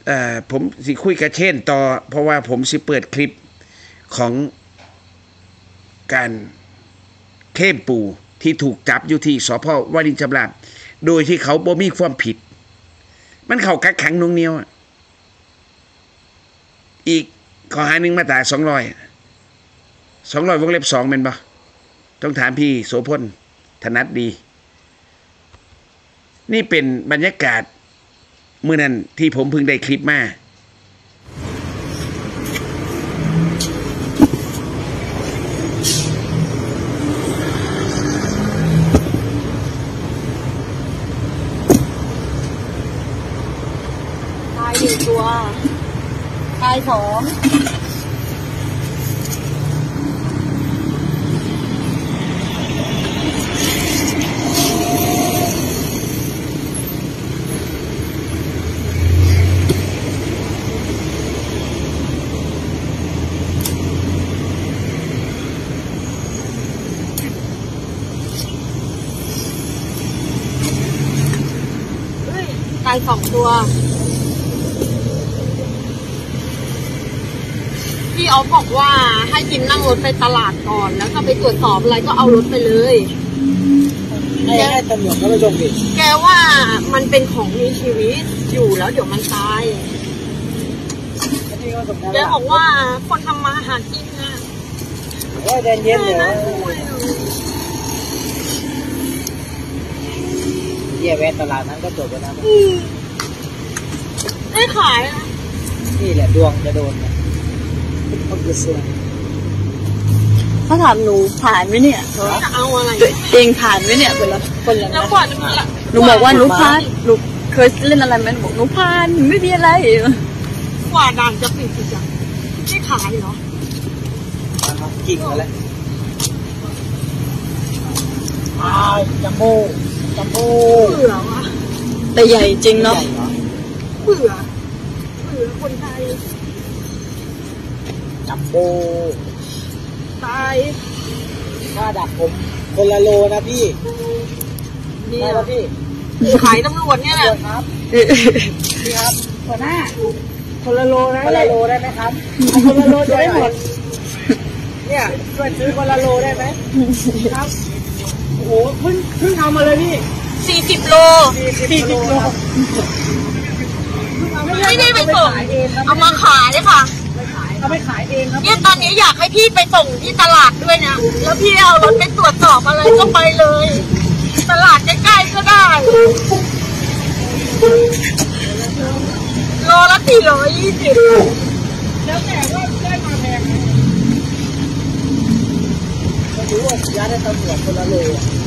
ผมสิคุยกับเช่นต่อเพราะว่าผมสิเปิดคลิปของการเข้มปู่ที่ถูกจับอยู่ที่สพ.วารินชำราบโดยที่เขาบ่มีความผิดมันเข้ากักขังนวงเหนียวอีกข้อหาหนึ่งมาตรา200วงเล็บ2เป็นปะต้องถามพี่โสพลถนัดดีนี่เป็นบรรยากาศเมื่อนั้นที่ผมเพิ่งได้คลิปมาตาย1 ตัวตาย2ตาย2 ตัวพี่ออฟบอกว่าให้จิมนั่งรถไปตลาดก่อนแล้วก็ไปตรวจสอบอะไรก็เอารถไปเลยให้ตำรวจเขาไปลงดิแกว่ามันเป็นของมีชีวิตอยู่แล้วเดี๋ยวมันตายแกบอกว่าคนทำมาหากินนะว่าเย็นเย็นเดี๋ยวเยี่ยแวะตลาดนั้นก็จบแล้วนะได้ขายนะนี่แหละดวงจะโดนนะเขาจะเสื่อมเขาถามหนูผ่านไหมเนี่ยจะเอาอะไรเองผ่านไหมเนี่ยคนละแล้วก่อนหนูบอกว่าหนูผ่านหนูเคยเล่นอะไรไหมบอกหนูผ่านไม่มีอะไรกว่าด่านจะปิดอีกอย่างไม่ขายเหรอกิ่งอะไรจัมโบ้เบื่อวะแต่ใหญ่จริงเนาะเบื่อคนไทยจัมโบ้ตายค่าดักผมคนละโลนะพี่ได้ป่ะพี่ขายตำรวจเนี่ยแหละครับพี่ครับหัวหน้าคนละโลนะคนละโลได้ไหมครับคนละโลจะได้หมดเนี่ยช่วยซื้อคนละโลได้ไหมครับโอ้โหเพิ่งทำมาเลยพี่ 40 โลไม่ได้ไปส่งเอามาขายค่ะเอาไปขายเองครับเนี่ยตอนนี้อยากให้พี่ไปส่งที่ตลาดด้วยนะแล้วพี่เอารถไปตรวจสอบอะไรก็ไปเลยตลาดใกล้ๆก็ได้โลละ420 แล้วแต่ว่าได้มาแพงก็ถือว่าย้ายได้ตำรวจคนละโล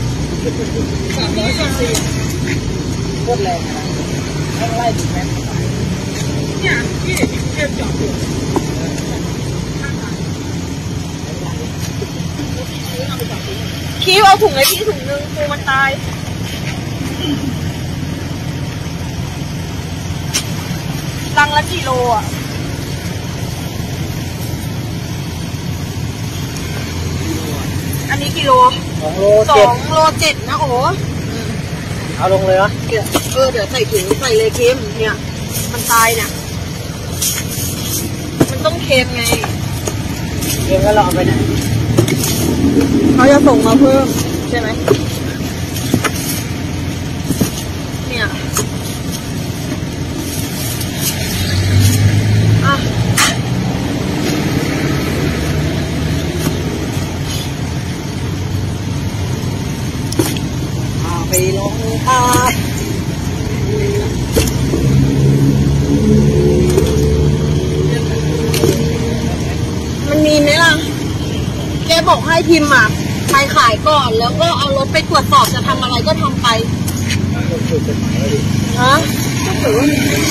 340โคตรแรงนะต้องไล่ถึงแม่เนี่ยพี่เก็บจอดอยู่คิวเอาถุงไอ้พี่ถุงนึงปูมันตายลังละกี่โลอ่ะอันนี้กิโล 2 โล 7นะโอ้เอาลงเลยเหรอเดี๋ยวใส่ถุงใส่เลยเค็มเนี่ยมันตายเนี่ยมันต้องเค็มไงเค็มแล้วเราเอาไปไหนเขาจะส่งมาเพิ่มใช่ไหมเนี่ยไปลงตามันมีไหมล่ะแกบอกให้พิมพ์อ่ะไปขายก่อนแล้วก็เอารถไปตรวจสอบจะทำอะไรก็ทำไปฮะก็ถือว่า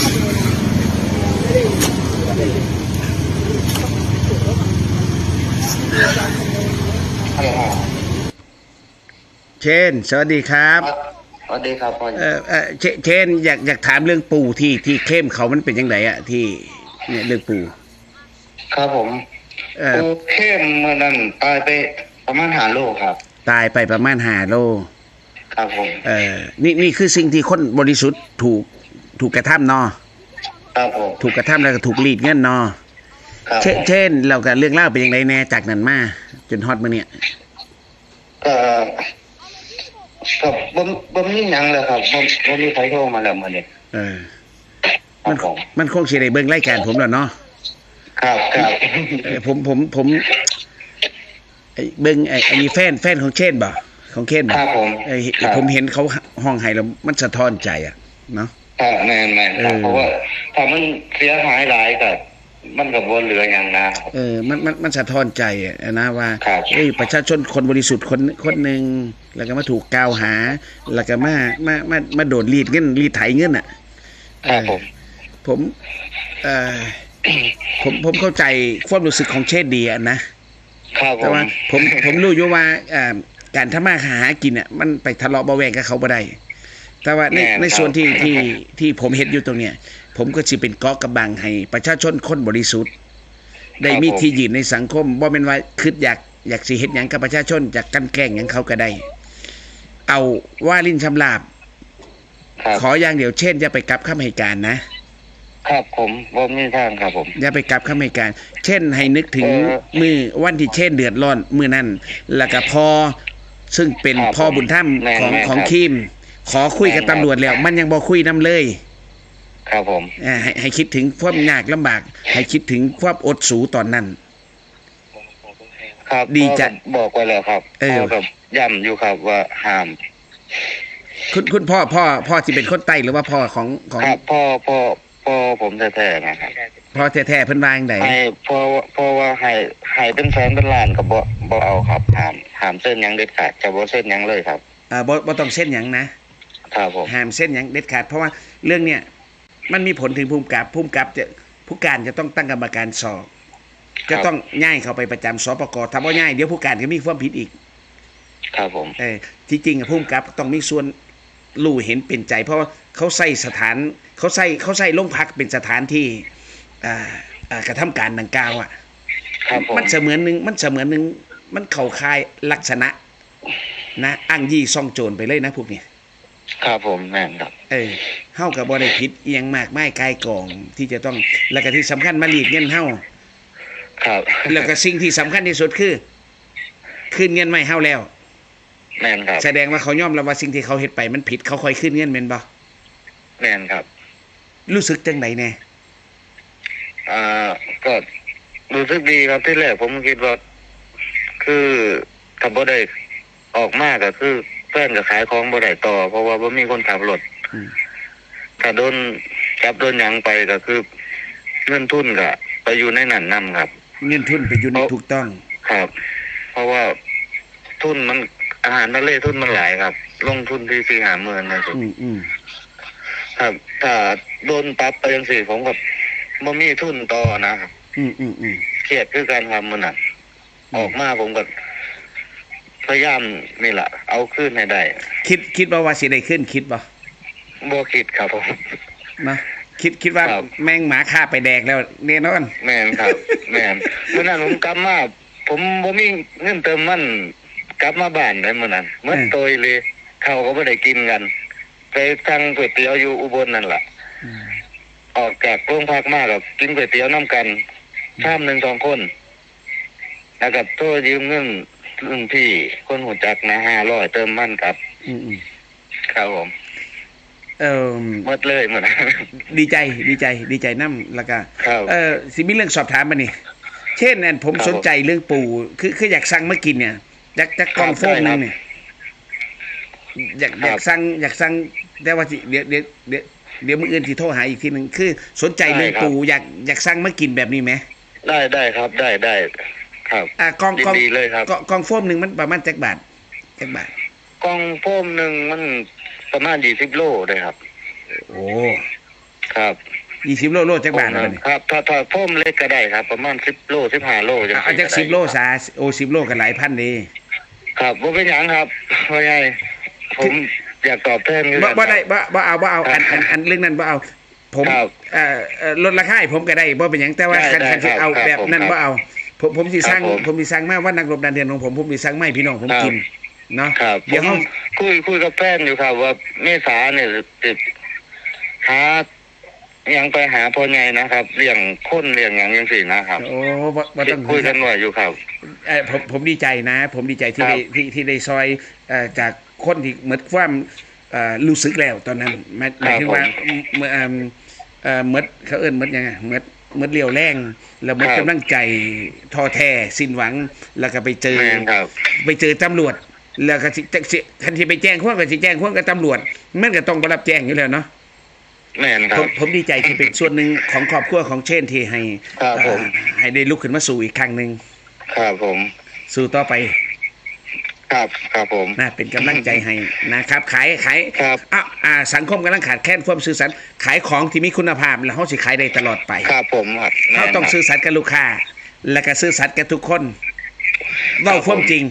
เชนสวัสดีครับสวัสดีครับพ่อเชนอยากถามเรื่องปู่ที่เข้มเขามันเป็นยังไงอะที่เนี่ยเรื่องปู่ครับผมปู่เข้มเมื่อนั้นตายไปประมาณ5 โลครับตายไปประมาณ5 โลครับผมนี่คือสิ่งที่คนบริสุทธิ์ถูกกระทำเนาะครับผมถูกกระทำแล้วก็ถูกรีดเงินเนาะเช่นเราก็เรื่องเล่าเป็นยังไงแน่จากนั้นมาจนฮอตมาเนี่ยบ่มีหยังเลยครับบ่มีใครโทรมาแล้วมื้อนี้มันคงสิได้เบิ่งรายการผมแล้วเนาะครับผมเบิ่งไอ้นี่แฟนของเช่นบ่ของเช่นบ่ครับผมเห็นเขาห้องไห้แล้วมันสะท้อนใจอ่ะเนาะแม่นครับเพราะว่าถ้ามันเสียหายหลายก็มันก็บ่เหลือหยังนะมันสะท้อนใจนะว่าประชาชนคนบริสุทธิ์คนนึงแล้วก็มาถูกกล่าวหาแล้วก็มาโดนรีดเงินรีดไถเงินอ่ะผมเข้าใจความรู้สึกของเชษดีอ่ะนะแต่ว่าผมรู้อยู่ว่าการทำมาหากินอ่ะมันไปทะเลาะเบาแวงกับเขาบ่ได้แต่ว่าในส่วนที่ผมเห็นอยู่ตรงเนี้ยผมก็สิเป็นเกาะกำบังให้ประชาชนคนบริสุทธิ์ได้มีที่ยืนในสังคมบ่แม่นว่าคิดอยากสิเฮ็ดหยังกับประชาชนจากกันแกล้งหยังเขาก็ได้เอาว่าลิ้นชำลาบขออย่างเดียวเช่นอย่าไปกลับคำให้การนะครับผมบ่มีทางครับผมอย่าไปกลับคำให้การเช่นให้นึกถึงมือวันที่เช่นเดือดร้อนมื้อนั้นแล้วก็พอซึ่งเป็นพ่อบุญธรรมของคิมขอคุยกับตำรวจแล้วมันยังบ่คุยนำเลยครับผมให้คิดถึงความยากลำบากให้คิดถึงความอดสูตอนนั้นครับดีจะบอกไว้แล้วครับกับย้ำอยู่ครับว่าห้ามคุณพ่อที่เป็นคนไต้หรือว่าพ่อของครับพ่อผมแท้ๆนะครับพ่อแท้ๆเพิ่นว่าจังได๋พ่อว่าให้เป็นแสนเป็นล้านก็บ่เอาครับห้ามเส้นหยังเด็ดขาดจะบ่เส้นหยังเลยครับบ่ต้องเส้นหยังนะครับผมห้ามเส้นหยังเด็ดขาดเพราะว่าเรื่องเนี้ยมันมีผลถึงภูมิกับจะผู้การจะต้องตั้งกรรมการสอบจะต้องย้ายเขาไปประจำสปก.ถ้าบ่ย้ายเดี๋ยวผู้การก็มีความผิดอีกครับผมที่จริงภูมิกับต้องมีส่วนรู้เห็นเป็นใจเพราะเขาใส่สถานเขาใส่โรงพักเป็นสถานที่กระทำการดังกล่าวอ่ะมันเสมือนนึงมันเข้าข่ายลักษณะนะอ้างยี่ซ่องโจรไปเลยนะพวกนี้ครับผมแม่นครับเฮาก็บ่ได้ผิดอีหยังมากมายกายกองที่จะต้องแล้วก็ที่สำคัญมารีดเงินเฮาครับแล้วก็สิ่งที่สำคัญที่สุดคือคืนเงินมาให้เฮาแล้วแม่นครับแสดงว่าเขายอมรับว่าสิ่งที่เขาเฮ็ดไปมันผิดเขาค่อยคืนเงินแม่นบ่แม่นครับรู้สึกจังได๋แน่ก็รู้สึกดีครับที่แรกผมคิดว่าคือถ้าบ่ได้ออกมาก็คือแฟนก็ขายของบ่ได้ต่อเพราะว่าบ่มีคนขับรถถ้าโดนจับโดนหยังไปก็คือเงินทุนก็ไปอยู่ในนั้นนำครับเงินทุนไปอยู่ในถูกต้องครับเพราะว่าทุนมันอาหารทะเลทุนมันหลายครับลงทุนที่ 4-5 หมื่นนะครับครับถ้าโดนปรับไปจังซี่ผมก็บ่มีทุนต่อนะครับเครียดคือการทำมื้อนั้นออกมาผมก็พยายามนี่แหละเอาขึ้นให้ได้คิดว่าสิได้ขึ้นคิดบ่คิดครับผมนะคิดว่าแม่งหมาฆ่าไปแดกแล้วแน่นอนแม่นครับแม่นเมื่อนั้นผมกลับมาผมบ่มีเงินเติมมันกลับมาบ้านได้มื้อนั้นหมดตัวเลยข้าวก็บ่ได้กินกันไปสั่งก๋วยเตี๋ยวอยู่อุบลนั่นล่ะออกจากโรงพักมาก็กินก๋วยเตี๋ยวนํกันชามนึง2คนแล้วก็โทรยืมเงินรุ่นพี่คนหูจักนะ500เติมมันครับครับผมหมดเลยหมดดีใจนำแล้วก็สิมีเรื่องสอบถามมานี่เช่นนั่นผมสนใจเรื่องปูคืออยากสั่งมากินเนี่ยจากกล่องโฟมนึงเนี่ยอยากสั่งแต่ว่าเดี๋ยวมื้ออื่นสิโทรหาอีกทีนึงคือสนใจเรื่องปูอยากสั่งมากินแบบนี้มั้ยได้ครับได้ครับกล่องดีเลยครับกล่องโฟมนึงมันประมาณจักบาทกล่องโฟมนึงมันประมาณ20โลเลยครับโอ้ครับ 20โลจักบาทแล้วนี่ครับถ้าโฟมเล็กก็ได้ครับประมาณ10โล15โลจังเอาจัก10โลซะโอ้10โลก็หลายพันนี่ครับบ่เป็นหยังครับว่าไงผมอยากตอบแทนบ่ได้บ่เอาอันเรื่องนั้นบ่เอาผมลดราคาให้ผมก็ได้บ่เป็นหยังแต่ว่าคันสิเอาแบบนั้นบ่เอาผมสิสั่งมาว่านักรบดันเดือนของผมสิสั่งมาให้พี่น้องผมกินเนาะเดี๋ยวคุยกับแฟนอยู่ครับว่าเมษาเนี่ยหายังไปหาพ่อใหญ่นะครับเลี้ยงคนเลี้ยงอย่างยังสี่นะครับโอ้บ่ต้องคุยกันหน่อยอยู่ครับผมดีใจนะผมดีใจที่ได้ที่ได้ซอยจากคนที่เหมือนความรู้สึกแล้วตอนนั้นหมายถึงว่าเมื่อเขาเอิ้นเมื่อยังไงเมื่อเลี้ยวแรงแล้วเมื่อกำลังใจท้อแท้สิ้นหวังแล้วก็ไปเจอตำรวจแล้วก็คันที่ไปแจ้งความก็สิแจ้งความกับตำรวจมันก็ต้องรับแจ้งอยู่แล้วเนาะแม่นครับผมดีใจที่เป็นส่วนหนึ่งของครอบครัวของเช่นที่ให้ได้ลุกขึ้นมาสู่อีกครั้งหนึ่งครับผมสู่ต่อไปครับผมน่าเป็นกำลังใจให้นะครับขายสังคมกำลังขาดแคลนความซื่อสัตย์ขายของที่มีคุณภาพแล้วเขาสิขายได้ตลอดไปครับผมเขาต้องซื่อสัตย์กับลูกค้าและก็ซื่อสัตย์กับทุกคนเว้าความจริง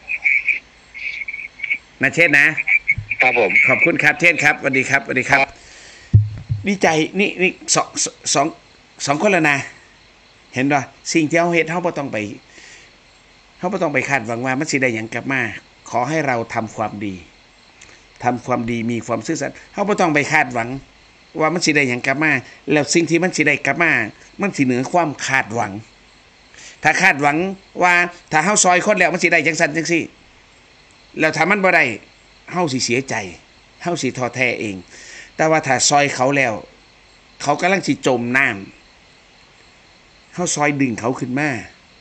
นะเช่นนะครับผมขอบคุณครับเช่นครับสวัสดีครับสวัสดีครับดีใจนี่สองคนแล้วนะเห็นป่ะสิ่งที่เขาเฮ็ดเขาบ่ต้องไปคาดหวังว่ามันสิได้หยังกลับมาขอให้เราทำความดีมีความซื่อสัตย์เขาบ่ต้องไปคาดหวังว่ามันสิได้หยังกลับมาแล้วสิ่งที่มันสิได้กลับมามันสิเหนือความคาดหวังถ้าคาดหวังว่าถ้าเฮาซอยคนแล้วมันสิได้จังซั่นจังซี่แล้วถ้ามันบ่ได้เฮาสิเสียใจเฮาสิท้อแท้เองแต่ว่าถ้าซอยเขาแล้วเขากำลังสิจมน้ำเขาซอยดึงเขาขึ้นมา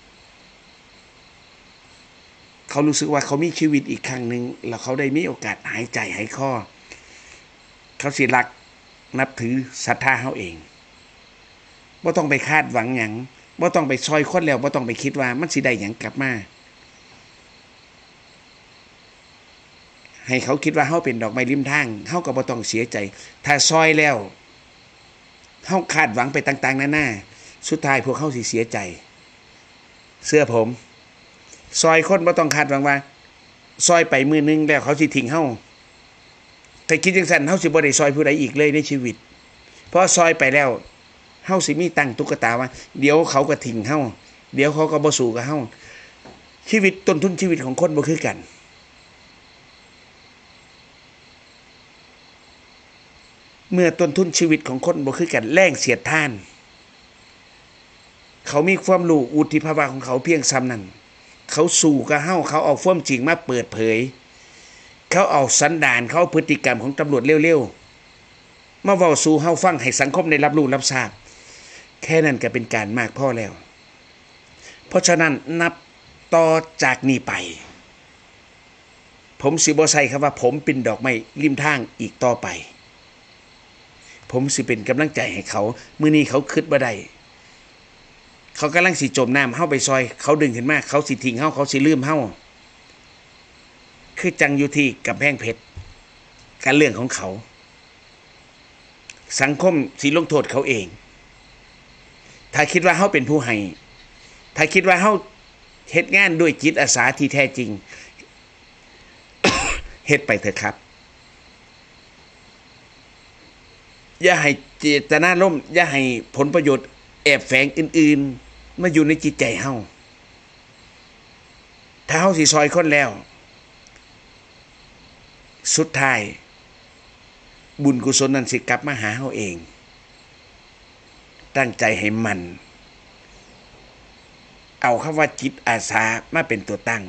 เขารู้สึกว่าเขามีชีวิตอีกครั้งหนึ่งแล้วเขาได้มีโอกาสหายใจหายคอเขาสิรักนับถือศรัทธาเขาเองบ่ต้องไปคาดหวังหยังบ่ต้องไปซอยคนแล้วบ่ต้องไปคิดว่ามันสิได้หยังกลับมาให้เขาคิดว่าเขาเป็นดอกไม้ริมทางเขาก็บ่ต้องเสียใจถ้าซอยแล้วเขาคาดหวังไปต่างๆนานาสุดท้ายพวกเขาสิเสียใจเสื้อผมซอยคนบ่ต้องคาดหวังว่าซอยไปมือนึงแล้วเขาสิทิ้งเฮาแต่คิดจังซั่นเฮาสิบ่ได้ซอยผู้ใดอีกเลยในชีวิตเพราะซอยไปแล้วเฮาสิมีตั้งตุ๊กตาว่าเดี๋ยวเขาก็ทิ้งเฮาเดี๋ยวเขาก็บ่สู้กับเฮาชีวิตต้นทุนชีวิตของคนบ่คือกันเมื่อต้นทุนชีวิตของคนบ่คือกันแรงเสียดทานเขามีความรู้วุฒิภาวะของเขาเพียงซ้ำนั้นเขาสู่กับเฮาเขาเอาความจริงมาเปิดเผยเขาเอาสันดานเขาพฤติกรรมของตำรวจเร็วๆมาเว้าสู่เฮาฟังให้สังคมได้รับรู้รับทราบแค่นั้นก็เป็นการมากพอแล้วเพราะฉะนั้นนับต่อจากนี้ไปผมสิบ่ใส่คำว่าผมเป็นดอกไม้ริมทางอีกต่อไปผมสิเป็นกำลังใจให้เขามื้อนี้เขาคิดบ่ได้เขากำลังสิจมน้ำเฮาไปซอยเขาดึงขึ้นมาเขาสิทิ้งเฮาเขาสิลืมเฮาคือจังอยู่ที่กำแพงเพชรการเรื่องของเขาสังคมสิลงโทษเขาเองถ้าคิดว่าเฮาเป็นผู้ให้ถ้าคิดว่าเฮาเฮ็ดงานด้วยจิตอาสาที่แท้จริง เฮ็ดไปเถอะครับอย่าให้เจตนาล่มอย่าให้ผลประโยชน์แอบแฝงอื่นๆมาอยู่ในจิตใจเฮาถ้าเฮาสิซอยคนแล้วสุดท้ายบุญกุศลนั้นสิกลับมาหาเฮาเองตั้งใจให้มันเอาคำว่าจิตอาสามาเป็นตัวตั้ง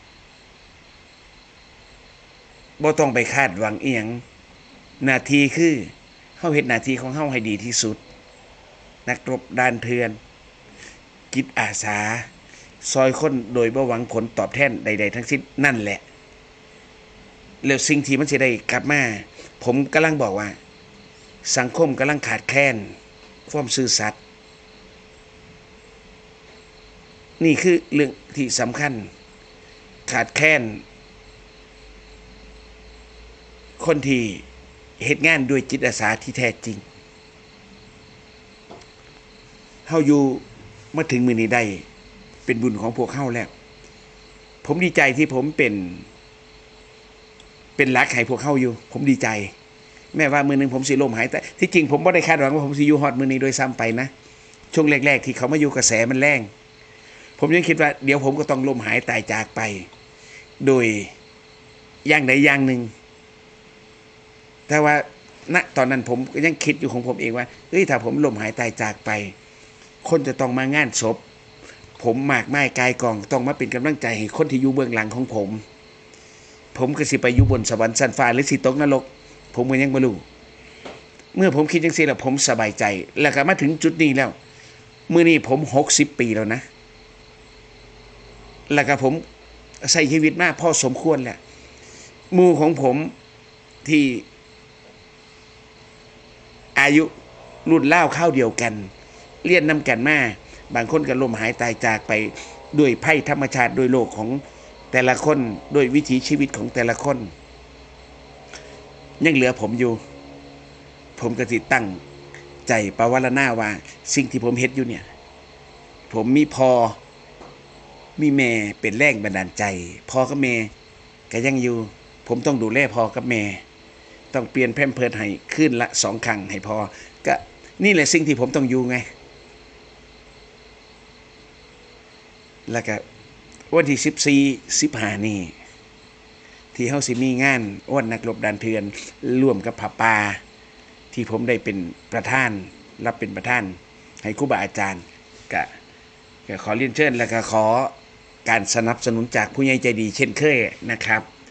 บ่ต้องไปคาดหวังอีหยังหน้าที่คือเฮาเฮ็ดหน้าที่ของเฮาให้ดีที่สุดนักรบด้านเถื่อนจิตอาสาซอยคนโดยบ่หวังผลตอบแทนใดๆทั้งสิ้นนั่นแหละแล้วสิ่งที่มันสิได้กลับมาผมกำลังบอกว่าสังคมกำลังขาดแคลนความซื่อสัตย์นี่คือเรื่องที่สำคัญขาดแคลนคนที่เฮ็ดงานด้วยจิตอาสาที่แท้จริงเฮาอยู่มาถึงมื้อนี้ได้เป็นบุญของพวกเฮาแล้วผมดีใจที่ผมเป็นหลักให้พวกเฮาอยู่ผมดีใจแม้ว่ามื้อนึงผมสิล้มหายแต่ที่จริงผมบ่ได้คาดหวังว่าผมสิอยู่ฮอดมื้อนี้โดยซ้ำไปนะช่วงแรกๆที่เขามาอยู่กระแสมันแรงผมยังคิดว่าเดี๋ยวผมก็ต้องล้มหายตายจากไปโดยอย่างใดอย่างหนึ่งแต่ว่าณตอนนั้นผมก็ยังคิดอยู่ของผมเองว่าเฮ้ยถ้าผมล้มหายตายจากไปคนจะต้องมางานศพผมหมากไม้กายกองต้องมาเป็นกำลังใจให้คนที่อยู่เบื้องหลังของผมก็สิไปอยู่บนสวรรค์ชั้นฟ้าหรือสิตกนรกผมก็ยังไม่รู้เมื่อผมคิดจังซี่แล้วผมสบายใจแล้วก็มาถึงจุดนี้แล้วมื้อนี้ผม60 ปีแล้วนะแล้วก็ผมใช้ชีวิตมาพอสมควรแหละหมู่ของผมที่อายุรุ่นเล่าข้าวเดียวกันเรียนนำกันมาบางคนก็ล้มหายตายจากไปด้วยภัยธรรมชาติโดยโลกของแต่ละคนโดยวิถีชีวิตของแต่ละคนยังเหลือผมอยู่ผมก็สิตั้งใจปวารณาว่าสิ่งที่ผมเฮ็ดอยู่เนี่ยผมมีพ่อมีแม่เป็นแรงบันดาลใจพ่อกับแม่ก็ยังอยู่ผมต้องดูแลพ่อกับแม่ต้องเปลี่ยนแพมเพิร์สให้ขึ้นละ2 ครั้งให้พ่อก็นี่แหละสิ่งที่ผมต้องอยู่ไงแล้วก็วันที่14-15นี่ที่เฮาสิมีงานอ้วนนักรบด่านเถื่อนร่วมกับผาป่าที่ผมได้เป็นประธานรับเป็นประธานให้ครูบาอาจารย์ก็ขอเรียนเชิญแล้วก็ขอการสนับสนุนจากผู้ใหญ่ใจดีเช่นเคยนะครับ